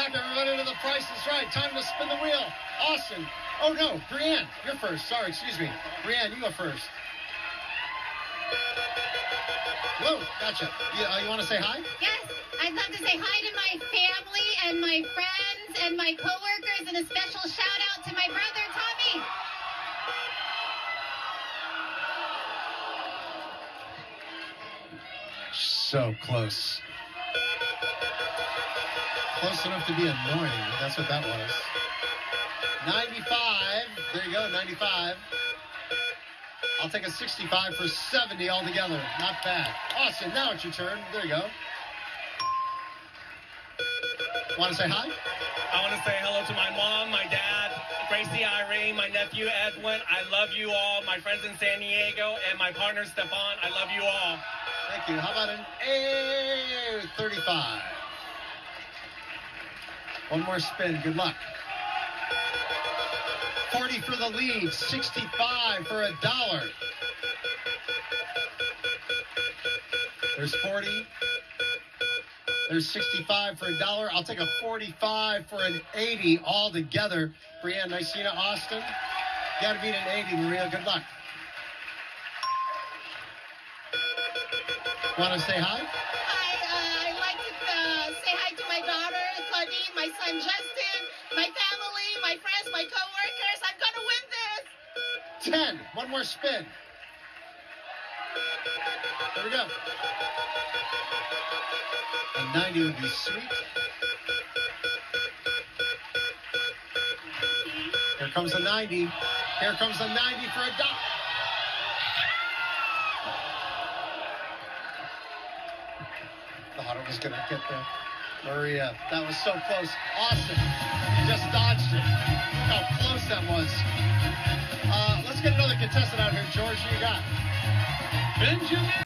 back, everybody, to The Price is Right. Time to spin the wheel. Austin. Oh, no. Brianne, you're first. Sorry, excuse me. Brianne, you go first. Whoa, gotcha. You want to say hi? Yes, I'd love to say hi to my family and my friends and my coworkers, and a special shout out to my brother, Tommy. So close. Close enough to be annoying. That's what that was. 95. There you go, 95. I'll take a 65 for 70 altogether. Not bad. Austin, now it's your turn. There you go. Want to say hi? I want to say hello to my mom, my dad, Gracie Irene, my nephew Edwin. I love you all. My friends in San Diego and my partner Stefan. I love you all. Thank you. How about an A35? One more spin. Good luck. 40 for the lead. 65 for $1. There's 40. There's 65 for $1. I'll take a 45 for an 80 altogether. Brianne, nice seeing you. Austin, you got to beat an 80, Maria. Good luck. Want to say hi? Hi, I'd like to say hi to my daughter, Claudine, my son, Justin, my family, my friends, my coworkers. I'm going to win this. 10. One more spin. There we go. A 90 would be sweet. Here comes the 90. Here comes the 90 for $1. Thought it was going to get there. Maria, that was so close. Austin, just dodged it. How close that was. Let's get another contestant out here. George, who you got? Benjamin.